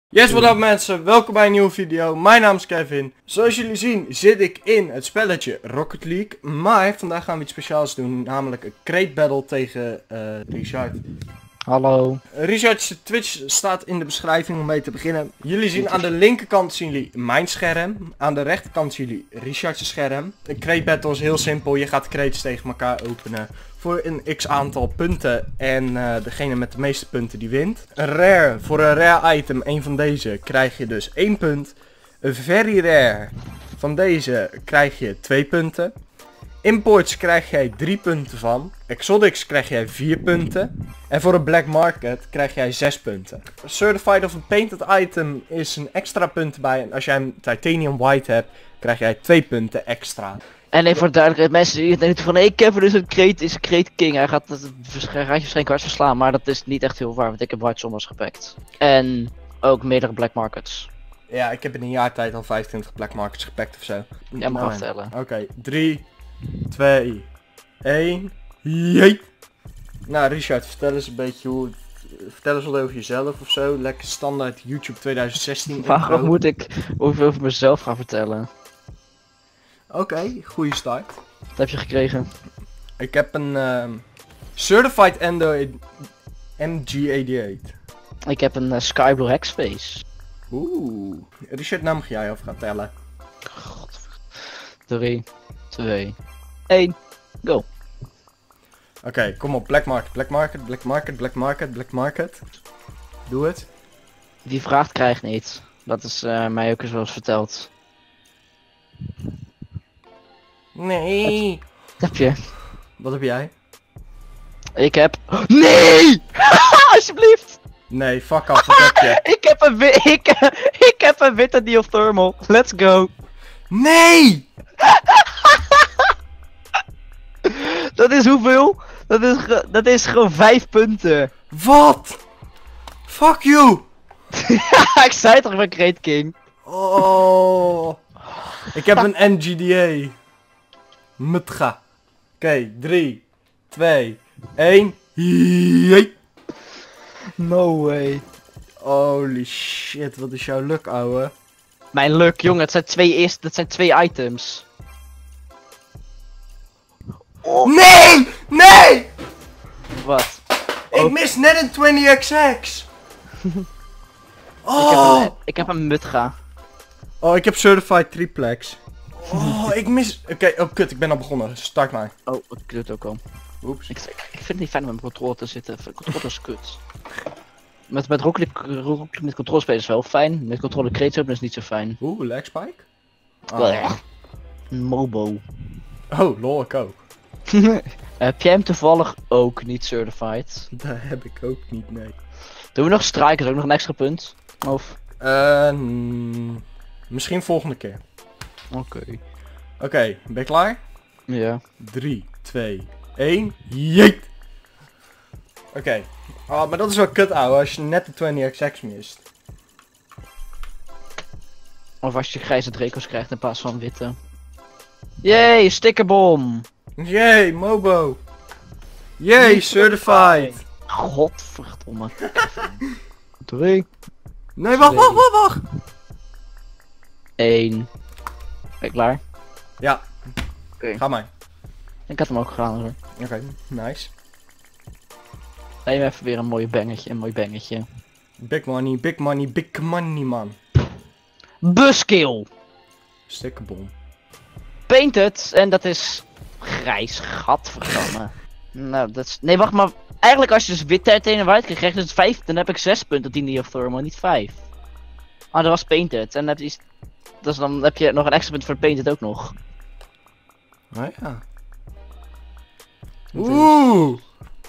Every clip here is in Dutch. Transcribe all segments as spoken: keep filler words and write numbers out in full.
Yes, wat up mensen, welkom bij een nieuwe video. Mijn naam is Kevin. Zoals jullie zien zit ik in het spelletje Rocket League. Maar vandaag gaan we iets speciaals doen, namelijk een crate battle tegen uh, Richard. Hallo. Richard's Twitch staat in de beschrijving om mee te beginnen. Jullie zien aan de linkerkant zien jullie mijn scherm. Aan de rechterkant zien jullie Richard's scherm. Een crate battle is heel simpel, je gaat crates tegen elkaar openen. Voor een x aantal punten en uh, degene met de meeste punten die wint. Een rare, voor een rare item, een van deze, krijg je dus één punt. Een very rare, van deze krijg je twee punten. Imports krijg jij drie punten van. Exotics krijg jij vier punten. En voor een black market krijg jij zes punten. Certified of a painted item is een extra punt bij. En als jij een titanium white hebt, krijg jij twee punten extra. En even voor de duidelijkheid, mensen die denken van hey Kevin is een crate, is een crate king. Hij gaat het hij gaat je waarschijnlijk hard verslaan, maar dat is niet echt heel waar, want ik heb white zombers gepakt. En ook meerdere black markets. Ja, ik heb in een jaar tijd al vijfentwintig black markets gepakt ofzo. Ja, mag nou, aftellen. Oké, okay. drie, twee, één, jee. Nou Richard, vertel eens een beetje hoe... Vertel eens wat over jezelf ofzo. Lekker standaard YouTube twintig zestien. Waarom moet ik over mezelf gaan vertellen? Oké, okay, goede start. Wat heb je gekregen? Ik heb een uh, Certified Android M G achtennegentig. Ik heb een uh, Skyblue X-Face. Oeh. Richard, nou mag jij over gaan tellen. drie, twee, één, go. Oké, okay, kom op. Black market, black market, black market, black market, black market. Doe het. Die vraagt krijgt niet. Dat is uh, mij ook eens wel eens verteld. Nee. Wat heb je? Wat heb jij? Ik heb... Nee! Alsjeblieft! Nee, fuck af, wat heb je? ik heb een wi ik, ik heb een witte diopthermal. Let's go! Nee! Dat is hoeveel? Dat is, dat is gewoon vijf punten. Wat? Fuck you! Ik zei toch, ik ben Crate King. Oh. Ik heb een N G D A. Mutga. Oké, okay, drie, twee, één. Jee. No way. Holy shit, wat is jouw luck, ouwe? Mijn luck, jongen, het zijn twee eerste, dat zijn twee items. Oh. Nee! Nee! Wat? Ik oh. mis net een twintig X X. Oh. Ik heb een, ik heb een Mutga. Oh, ik heb Certified Triplex. Oh, ik mis... Oké, okay, oh kut, ik ben al begonnen. Start maar. Oh, ik doe het ook al. Oeps. Ik, ik vind het niet fijn om met mijn controle te zitten. Controle is kut. Met, met Rocket League met controle spelen is wel fijn. Met controle crates openen is niet zo fijn. Oeh, lag spike? Oh. Mobo. Oh, lol, ik ook. Heb jij hem toevallig ook niet certified? Dat heb ik ook niet, nee. Doen we nog strikers, ook nog een extra punt? Of? Uh, mm, misschien volgende keer. Oké. Okay. Oké, okay, ben je klaar? Ja. drie, twee, één, jeet! Oké. Okay. Oh, maar dat is wel kut, ouwe, als je net de twintig X X mist. Of als je grijze Draco's krijgt in plaats van witte. Yay, stickerbom! Yay, Mobo! Yay, certified! Godverdomme. drie. Nee, wacht, wacht, wacht, wacht! één. Ben je klaar? Ja. Okay. Ga maar. Ik had hem ook gedaan hoor. Oké, okay, nice. Neem even weer een mooi bangetje, een mooi bangetje. Big money, big money, big money man. Buskill! Stickerbom. Painted, en dat is grijs, gadverdamme. Nou, dat is... Nee, wacht maar. Eigenlijk als je dus wit titanium white krijgt, krijg je dus vijf, dan heb ik zes punten op die diopthermal, niet vijf. Ah, dat was painted, en dan heb je... Dus dan heb je nog een extra punt voor painted ook nog. Oh ja. Oeh!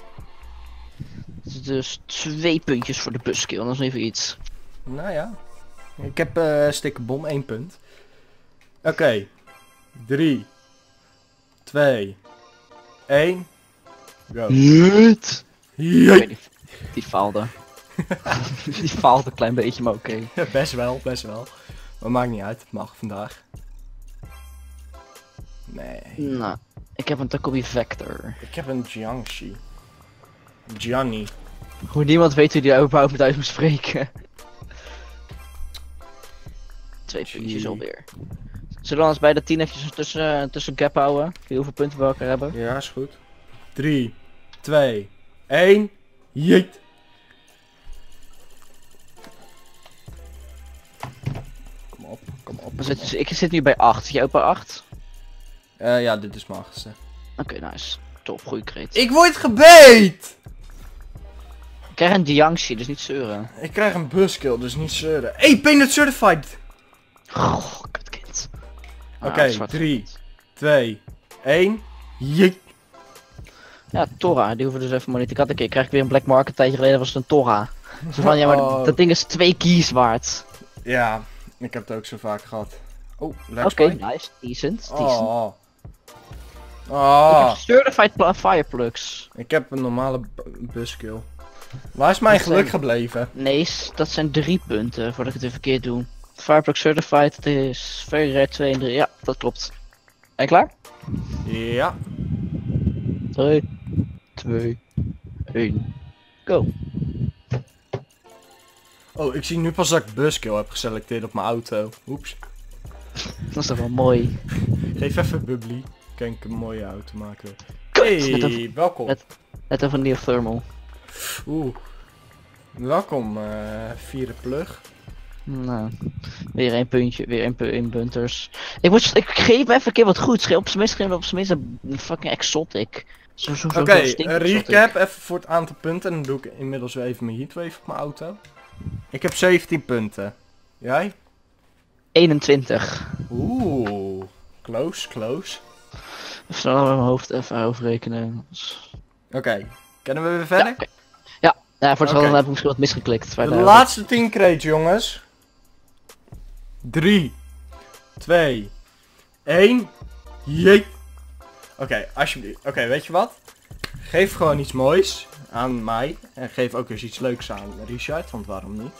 Dus twee puntjes voor de buskill, dat is even iets. Nou ja. Ik heb uh, stickerbom, één punt. Oké. Okay. drie, twee, één. Go. Niet. Okay, die, die faalde. Die faalde een klein beetje, maar oké. Okay. Ja, best wel, best wel. Maar maakt niet uit, het mag vandaag. Nee. Nou, ik heb een Takobi Vector. Ik heb een Jiangxi. Gianni. Hoe niemand weet hoe die überhaupt met uit moet spreken. Twee Gee. puntjes alweer. Zullen we ons bij de tien eventjes tussen, tussen gap houden? Hoeveel punten we elkaar hebben? Ja, is goed. drie, twee, één. Jeet. Kom op, kom op. We zitten- ik zit nu bij acht. Zit jij ook bij acht? Eh, ja, dit is mijn achtste. Oké, nice. Top, goeie kreet. Ik word gebeet! Ik krijg een Jiangxi, dus niet zeuren. Ik krijg een buskill, dus niet zeuren. Hey, Painted Certified! Goh, kutkind. Oké, Ah, drie, twee, één. Jeet. Ja, Torah, die hoeven we dus even maar niet. Ik had een keer, krijg ik weer een black market, een tijdje geleden was het een Torah. Zo van, ja, maar Oh. dat ding is twee keys waard. Ja, ik heb het ook zo vaak gehad. Oh, Oké, let's play. nice, decent, decent. Oh. Ik Oh. heb certified pl- fireplugs. Ik heb een normale b- buskill. Waar is mijn Dat geluk zijn- gebleven? Nee, s- dat zijn drie punten voordat ik het weer verkeerd doe. Fireplug certified, het is very rare twee en drie. Ja, dat klopt. Ben je klaar? Ja. drie, twee, één, go. Oh, ik zie nu pas dat ik buskill heb geselecteerd op mijn auto. Oeps. Dat is toch wel mooi. Geef even bubbly. Kan ik een mooie auto maken. Kut, net Hey, over- welkom. net- Net over Neo Thermal. Oeh. Welkom, eh vierde plug. Nou, weer één puntje, weer één, pu één bunters. Ik, moet, ik geef even een keer wat goeds. Ge- Op zijn minst geef op zijn minst een fucking exotic. Zo, zo, zo, Oké, zo stinkt een exotic. recap even voor het aantal punten. En dan doe ik inmiddels weer even mijn heatwave op mijn auto. Ik heb zeventien punten. Jij? eenentwintig. Oeh. Close, close. Even snel met mijn hoofd even overrekenen. Oké, kunnen we weer verder? Ja, oké. ja. ja, voor het Oké. okay. heb ik misschien wat misgeklikt. De laatste tien crates, jongens. drie, twee, één. Jee. Oké, alsjeblieft. Oké, weet je wat? Geef gewoon iets moois aan mij. En geef ook eens iets leuks aan Richard, want waarom niet?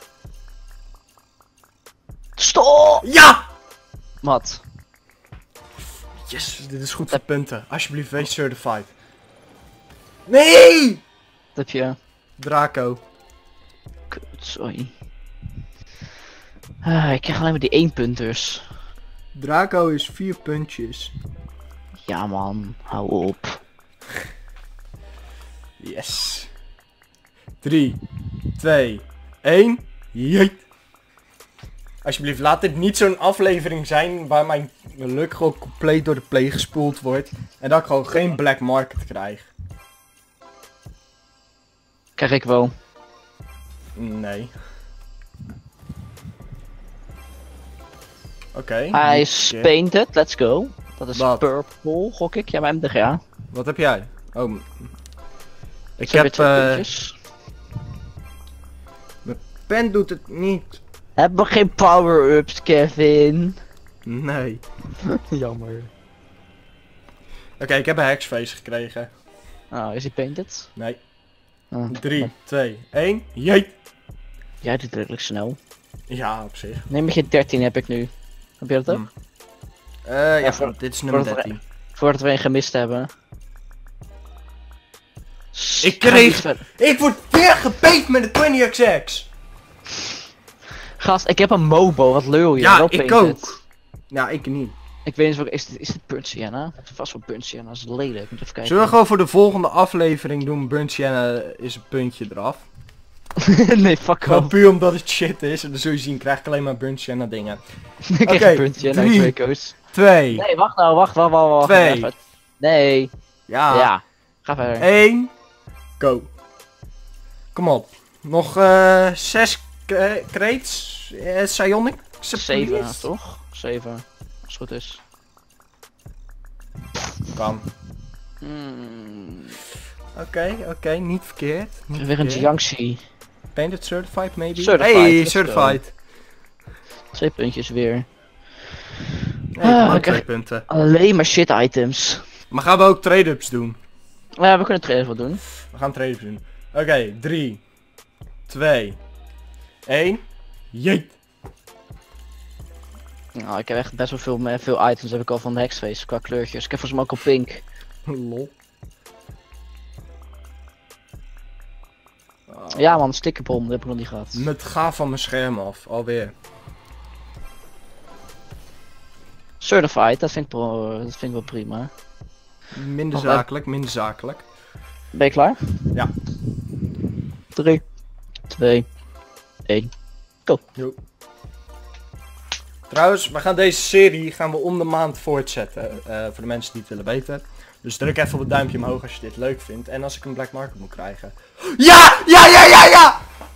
Stop! Ja! Wat? Yes, dit is goed voor punten. Alsjeblieft, wees certified. Nee! Wat heb je? Draco. Kut, sorry. Ah, ik krijg alleen maar die één punters. Draco is vier puntjes. Ja man, hou op. Yes. drie, twee, één. Jeet. Alsjeblieft, laat dit niet zo'n aflevering zijn waar mijn geluk gewoon compleet door de play gespoeld wordt. En dat ik gewoon geen black market krijg. Krijg ik wel. Nee. Oké. Hij is Ja. painted, let's go. Dat is Wat? purple, gok ik. Ja, bij M D G A. Wat heb jij? Oh. Ik Zijn heb... weer twee eh puntjes. pen doet het niet. Heb we geen power-ups, Kevin? Nee. Jammer. Oké, ik heb een hexface gekregen. Oh, is hij painted? Nee. Oh, drie, twee, één. Jeet. jij doet redelijk snel. Ja, op zich. Neem je dertien heb ik nu. Heb je dat ook? Hm. Eh ja, voor- dit is nummer voor het- dertien. Voordat we een gemist hebben. Ik Ga kreeg- niet verder. Ik word weer gepeet met de twintig X X. Gast, ik heb een Mobo, wat lul je? Ja, Wel ik painted. ook. Ja, ik niet. Ik weet niet eens, is dit, is dit Burnt Sienna? Het is vast wel Burnt Sienna, dat is lelijk. Moet even kijken. Zullen we gewoon voor de volgende aflevering doen? Burnt Sienna is een puntje eraf. nee, fuck Gewoon off. puur omdat het shit is. En dan zul je zien, krijg ik alleen maar Burnt Sienna dingen. ik krijg Oké, een Burnt Sienna drie. uit Draco's. Twee. Nee, wacht nou, wacht, wacht, wacht, wacht. Twee. even. Nee. Ja. Ja. Ga verder. Eén. Go. Kom op. Nog eh zes cra- crates. Eh, Psionic. Zeven, please. toch? Zeven. Als het goed is. Kan. Hmm. Oké, oké. Niet verkeerd. Niet Weer een verkeerd. Jiangxi. Painted certified maybe? Certified, Hey, let's certified. Twee puntjes weer. Nee, ik heb Ah, ook ik twee krijg- punten. Alleen maar shit items. Maar gaan we ook trade-ups doen? Ja, we kunnen trailers wel doen. We gaan trade-ups doen. Oké, drie, twee, één. Jeet. Nou, ik heb echt best wel veel, me- veel items heb ik al van de Hexface qua kleurtjes. Ik heb volgens mij ook al pink. Lol. Oh. Ja man, stickerbom, dat heb ik nog niet gehad. Het gaat van mijn scherm af, alweer. Certified, dat vind ik, pro, dat vind ik wel prima. Minder Nog zakelijk, minder zakelijk. Ben je klaar? Ja. drie, twee, één. Jo. Trouwens, we gaan deze serie gaan we om de maand voortzetten. Uh, voor de mensen die het willen weten. Dus druk even op het duimpje omhoog als je dit leuk vindt. En als ik een black market moet krijgen. Ja! Ja, ja, ja, ja!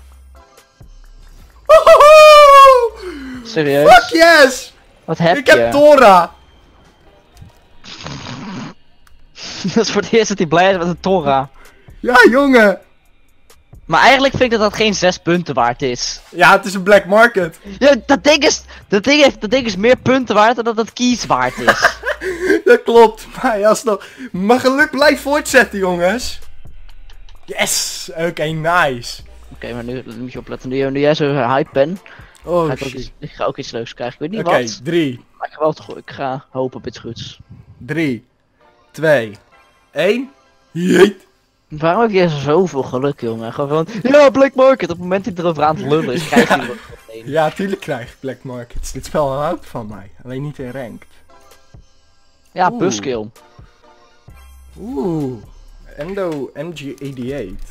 Woehoe! Serieus? Fuck yes! Wat heb ik je? heb Tora! Dat is voor het eerst dat hij blij is met een Tora. Ja, jongen! Maar eigenlijk vind ik dat dat geen zes punten waard is. Ja, het is een black market. Ja, dat ding is, dat ding heeft, dat ding is meer punten waard dan dat het keys waard is. Dat klopt. Maar ja, alsnog. Mijn geluk blijft voortzetten, jongens. Yes! Oké, okay, nice. Oké, okay, maar nu moet je opletten. Nu, nu jij zo hype bent, Oh, ga ik, ook shit. iets, ik ga ook iets leuks krijgen. Ik weet niet Oké, wat. drie. Maar ik ga wel toch, ik ga hopen op iets goeds. drie, twee, één. Jeet. Waarom heb jij zoveel geluk, jongen? Gewoon van, ja, Black Market. Op het moment dat hij erover aan het lullen is, krijg je er ook gewoon een. Ja, tuurlijk krijg ik black markets. Dit spel houdt van mij. Alleen niet in ranked. Ja, Oeh. buskill. Oeh. Endo M G achtenzeventig.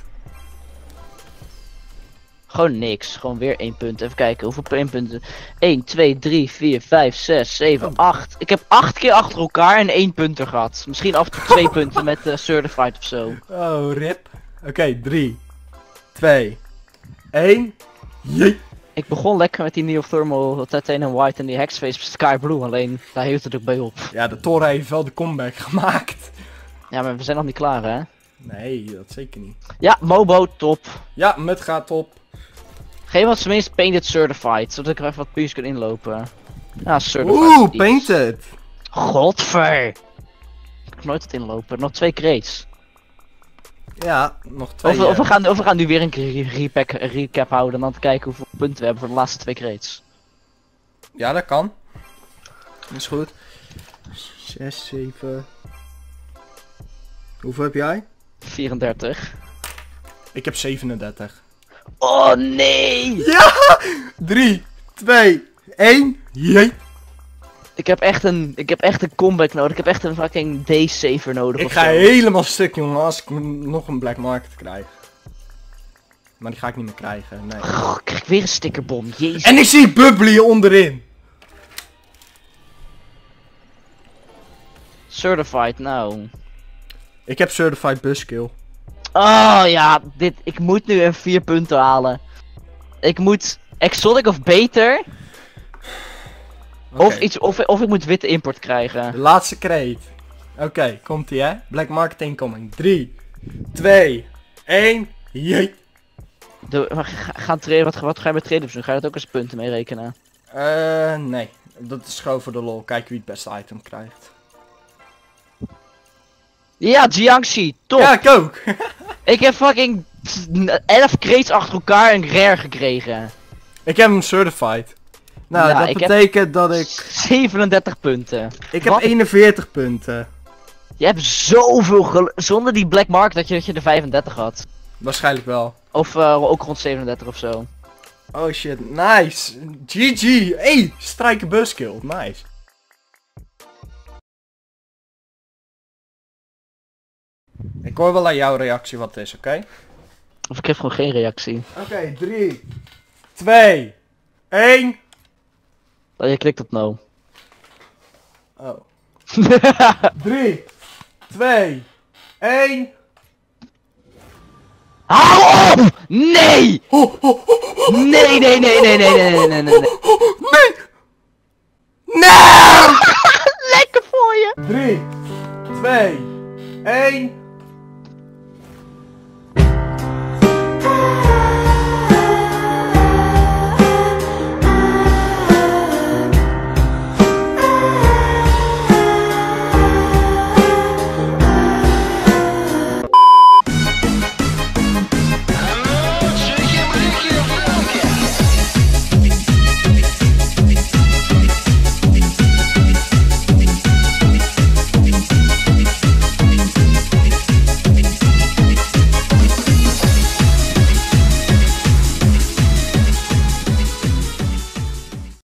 Gewoon niks. Gewoon weer één punt. Even kijken, hoeveel één punten? één, twee, drie, vier, vijf, zes, zeven, acht. Ik heb acht keer achter elkaar en één punter gehad. Misschien af en toe twee punten met uh, Certified of zo. Oh, rip. Oké, okay, drie, twee, één. Jeet. Ik begon lekker met die Neothermal Titanium White en die Hexface Sky Blue, alleen daar hield het ook bij op. Ja, de Tora heeft wel de comeback gemaakt. Ja, maar we zijn nog niet klaar, hè? Nee, dat zeker niet. Ja, Mobo, top. Ja, met gaat op. Geef ons tenminste Painted Certified, zodat ik er even wat puurs kan inlopen. Ja, Certified. Oeh, is- painted. Godver! Ik heb nooit het inlopen, nog twee crates. Ja, nog twee. Of, we- of, we eh, gaan, of we gaan nu weer een re- repack, een recap houden en dan te kijken hoeveel punten we hebben voor de laatste twee crates. Ja, dat kan. Is goed. zes, zeven. Hoeveel heb jij? vierendertig. Ik heb zevenendertig. Oh nee! Ja! drie, twee, één. Jee. Ik heb echt een, ik heb echt een comeback nodig. Ik heb echt een fucking day-saver nodig. Ik of ga zo. helemaal stuk, jongen, als ik nog een black market krijg. Maar die ga ik niet meer krijgen, nee. Oh, ik krijg weer een stickerbom. Jezus. En ik zie Bubbly onderin. Certified, nou. Ik heb Certified Buskill. Oh ja, dit, ik moet nu een vier punten halen. Ik moet exotic of beter. Of, Oké. iets, of, of ik moet witte import krijgen. De laatste kreet. Oké, okay, komt ie hè. Black market incoming. drie, twee, één. Jee. De, maar ga, gaan traden, wat, wat ga je met traden doen? Ga je dat ook als punten mee rekenen? Eh, nee. Dat is gewoon voor de lol. Kijk wie het beste item krijgt. Ja, Jiangxi, top! Ja, ik ook. Ik heb fucking elf crates achter elkaar een rare gekregen. Ik heb hem certified. Nou, Ja, dat ik heb- betekent dat ik... zevenendertig punten. Ik heb Wat? eenenveertig punten. Je hebt zoveel geluk. Zonder die black market dat je, dat je er vijfendertig had. Waarschijnlijk wel. Of uh, ook rond zevenendertig of zo. Oh shit, nice. G G. Hey, strijken buskill. Nice. Ik hoor wel aan jouw reactie wat het is, oké? Okay? Of ik heb gewoon geen reactie. Oké, okay, drie, twee, één. Oh, je klikt op no. Oh. drie, twee, één. Hou op! Nee! Oh, oh, oh, oh, Nee, nee, nee, nee, nee, nee, nee, nee, nee, nee. nee! Nee! Lekker voor je! drie, twee, één.